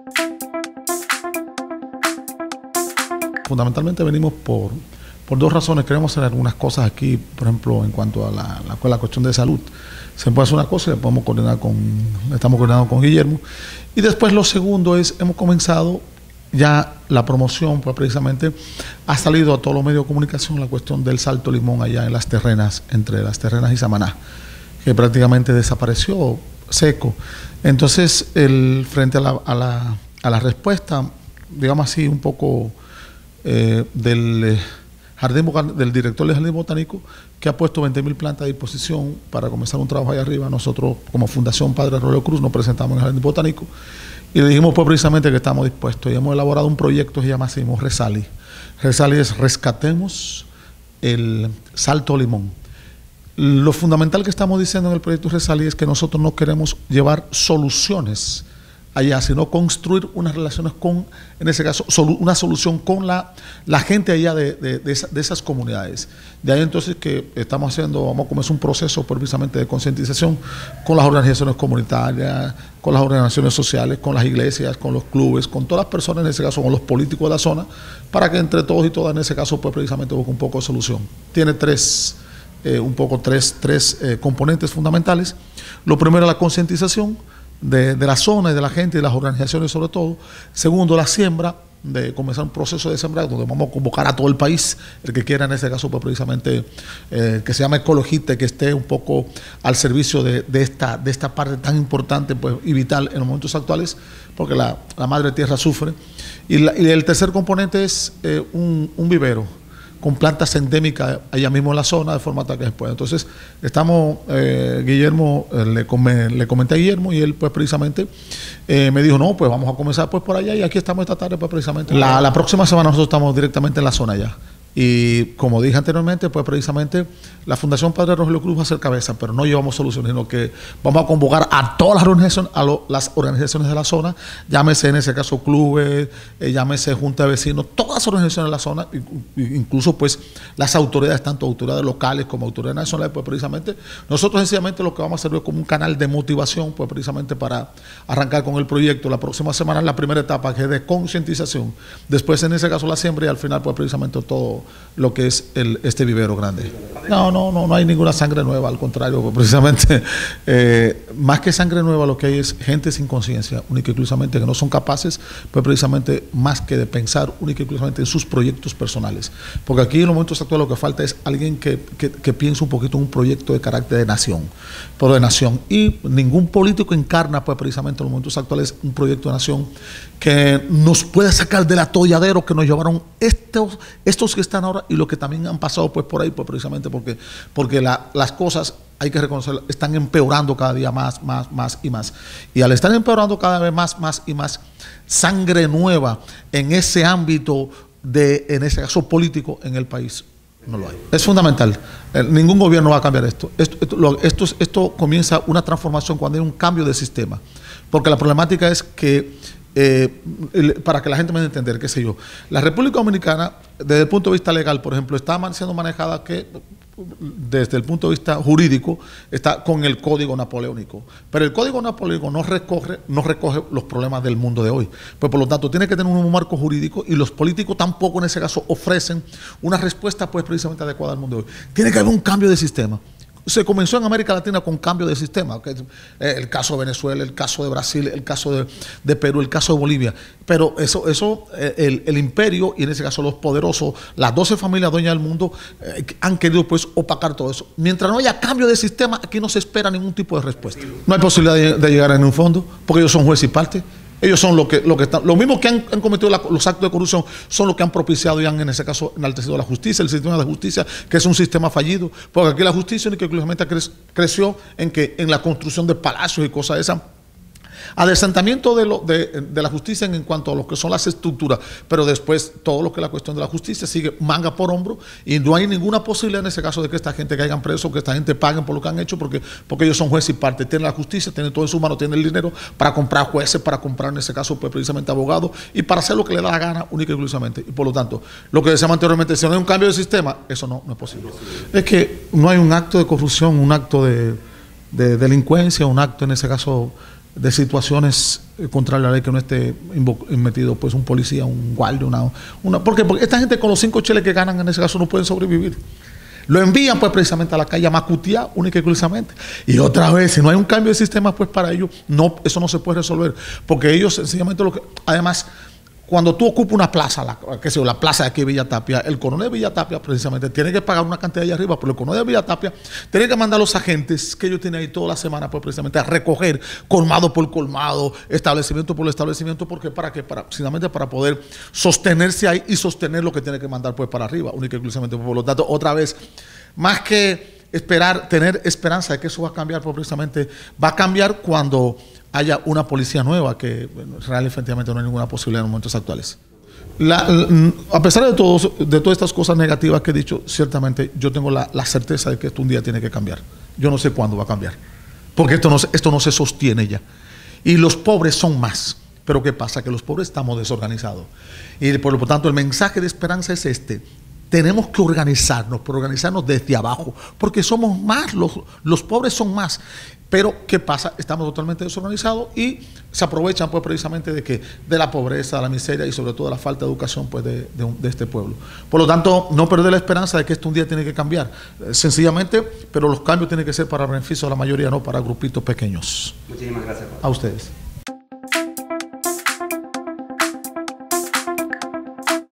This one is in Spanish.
Fundamentalmente venimos por dos razones. Queremos hacer algunas cosas aquí, por ejemplo, en cuanto a la cuestión de salud. Se puede hacer una cosa y estamos coordinando con Guillermo. Y después lo segundo es, hemos comenzado ya la promoción, pues precisamente ha salido a todos los medios de comunicación la cuestión del Salto Limón allá en las terrenas, entre las terrenas y Samaná, que prácticamente desapareció seco. Entonces, frente a la respuesta, digamos así, un poco del director del Jardín Botánico, que ha puesto 20.000 plantas a disposición para comenzar un trabajo allá arriba. Nosotros, como Fundación Padre Rolio Cruz, nos presentamos en el Jardín Botánico y le dijimos pues precisamente que estamos dispuestos, y hemos elaborado un proyecto que se llama así, Resali. Resali es Rescatemos el Salto Limón. Lo fundamental que estamos diciendo en el proyecto Resali es que nosotros no queremos llevar soluciones allá, sino construir unas relaciones con, en ese caso, una solución con la gente allá de esas comunidades. De ahí entonces que vamos a comenzar un proceso precisamente de concientización con las organizaciones comunitarias, con las organizaciones sociales, con las iglesias, con los clubes, con todas las personas, en ese caso con los políticos de la zona, para que entre todos y todas, en ese caso, pues precisamente busque un poco de solución. Tiene tres componentes fundamentales. Lo primero es la concientización de la zona y de la gente y de las organizaciones sobre todo. Segundo, la siembra, de comenzar un proceso de sembra donde vamos a convocar a todo el país, el que quiera en ese caso pues precisamente que se llama ecologista, que esté un poco al servicio de esta parte tan importante pues y vital en los momentos actuales, porque la madre tierra sufre. Y el tercer componente es un vivero con plantas endémicas allá mismo en la zona, de forma tal que se pueda. Entonces, Guillermo, le comenté a Guillermo y él pues precisamente me dijo, no, pues vamos a comenzar pues por allá, y aquí estamos esta tarde pues precisamente. La próxima semana nosotros estamos directamente en la zona ya. Y como dije anteriormente, pues precisamente la Fundación Padre Rogelio Cruz va a ser cabeza, pero no llevamos soluciones, sino que vamos a convocar a todas las organizaciones, las organizaciones de la zona, llámese en ese caso clubes, llámese junta de vecinos, todas las organizaciones de la zona, incluso pues las autoridades, tanto autoridades locales como autoridades nacionales, pues precisamente nosotros sencillamente lo que vamos a hacer es como un canal de motivación, pues precisamente para arrancar con el proyecto. La próxima semana es la primera etapa, que es de concientización, después en ese caso la siembra, y al final pues precisamente todo lo que es este vivero grande. No hay ninguna sangre nueva, al contrario, pues precisamente más que sangre nueva lo que hay es gente sin conciencia, única y exclusivamente, que no son capaces, pues precisamente más que de pensar única y exclusivamente en sus proyectos personales, porque aquí en los momentos actuales lo que falta es alguien que piense un poquito en un proyecto de carácter de nación, pero de nación, y ningún político encarna pues precisamente en los momentos actuales un proyecto de nación que nos pueda sacar del atolladero que nos llevaron estos que están ahora y los que también han pasado pues por ahí, pues precisamente porque las cosas, hay que reconocerlo, están empeorando cada día más y más. Y al estar empeorando cada vez más y más, sangre nueva en ese ámbito en ese caso político en el país no lo hay. Es fundamental. Ningún gobierno va a cambiar esto. Esto comienza una transformación cuando hay un cambio de sistema. Porque la problemática es que para que la gente me entienda, qué sé yo, la República Dominicana, desde el punto de vista legal, por ejemplo, está siendo manejada desde el punto de vista jurídico, está con el Código Napoleónico. Pero el Código Napoleónico no recoge los problemas del mundo de hoy. Pues por lo tanto, tiene que tener un marco jurídico, y los políticos tampoco en ese caso ofrecen una respuesta pues precisamente adecuada al mundo de hoy. Tiene que haber un cambio de sistema. Se comenzó en América Latina con cambio de sistema, el caso de Venezuela, el caso de Brasil, el caso de Perú, el caso de Bolivia. Pero el imperio, y en ese caso los poderosos, las 12 familias dueñas del mundo, han querido pues opacar todo eso. Mientras no haya cambio de sistema, aquí no se espera ningún tipo de respuesta. No hay posibilidad de llegar a un fondo, porque ellos son juez y parte. Ellos son los que están, los mismos que han cometido los actos de corrupción, son los que han propiciado y han, en ese caso, enaltecido la justicia, el sistema de justicia, que es un sistema fallido, porque aquí la justicia únicamente creció en la construcción de palacios y cosas de esas, adesentamiento de la justicia en cuanto a lo que son las estructuras, pero después todo lo que es la cuestión de la justicia sigue manga por hombro, y no hay ninguna posibilidad en ese caso de que esta gente caigan presos, que esta gente paguen por lo que han hecho, porque ellos son jueces y parte, tienen la justicia, tienen todo en su mano, tienen el dinero para comprar jueces, para comprar en ese caso pues precisamente abogados, y para hacer lo que le da la gana única y exclusivamente. Y por lo tanto, lo que decíamos anteriormente, si no hay un cambio de sistema, eso no es posible. Es que no hay un acto de corrupción, un acto de delincuencia, un acto en ese caso de situaciones contra la ley, que no esté metido pues un policía, un guardia, porque esta gente con los 5 cheles que ganan en ese caso no pueden sobrevivir. Lo envían pues precisamente a la calle a macutear única y exclusivamente. Y otra vez, si no hay un cambio de sistema, pues para ellos eso no se puede resolver. Porque ellos sencillamente además, cuando tú ocupas una plaza, la plaza de aquí de Villa Tapia, el coronel de Villa Tapia precisamente tiene que pagar una cantidad allá arriba, pero el coronel de Villa Tapia tiene que mandar a los agentes que ellos tienen ahí toda la semana, pues precisamente a recoger colmado por colmado, establecimiento por establecimiento, porque precisamente para poder sostenerse ahí y sostener lo que tiene que mandar pues para arriba, única y exclusivamente. Por lo tanto, otra vez, más que tener esperanza de que eso va a cambiar, pues precisamente va a cambiar cuando haya una policía nueva, que realmente efectivamente no hay ninguna posibilidad en los momentos actuales. A pesar de todas estas cosas negativas que he dicho, ciertamente yo tengo la certeza de que esto un día tiene que cambiar. Yo no sé cuándo va a cambiar, porque esto no se sostiene ya. Y los pobres son más. Pero ¿qué pasa? Que los pobres estamos desorganizados. Y por lo tanto el mensaje de esperanza es este: tenemos que organizarnos, pero organizarnos desde abajo, porque somos más, los pobres son más. Pero ¿qué pasa? Estamos totalmente desorganizados y se aprovechan pues precisamente de la pobreza, de la miseria y sobre todo de la falta de educación pues de este pueblo. Por lo tanto, no perder la esperanza de que esto un día tiene que cambiar, sencillamente, pero los cambios tienen que ser para el beneficio de la mayoría, no para grupitos pequeños. Muchísimas gracias, Juan. A ustedes.